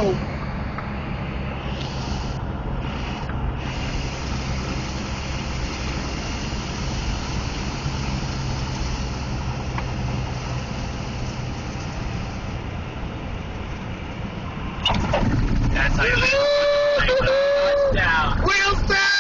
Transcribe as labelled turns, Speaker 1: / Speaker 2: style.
Speaker 1: go.
Speaker 2: That's how you make it. Touchdown.
Speaker 1: Wheels down.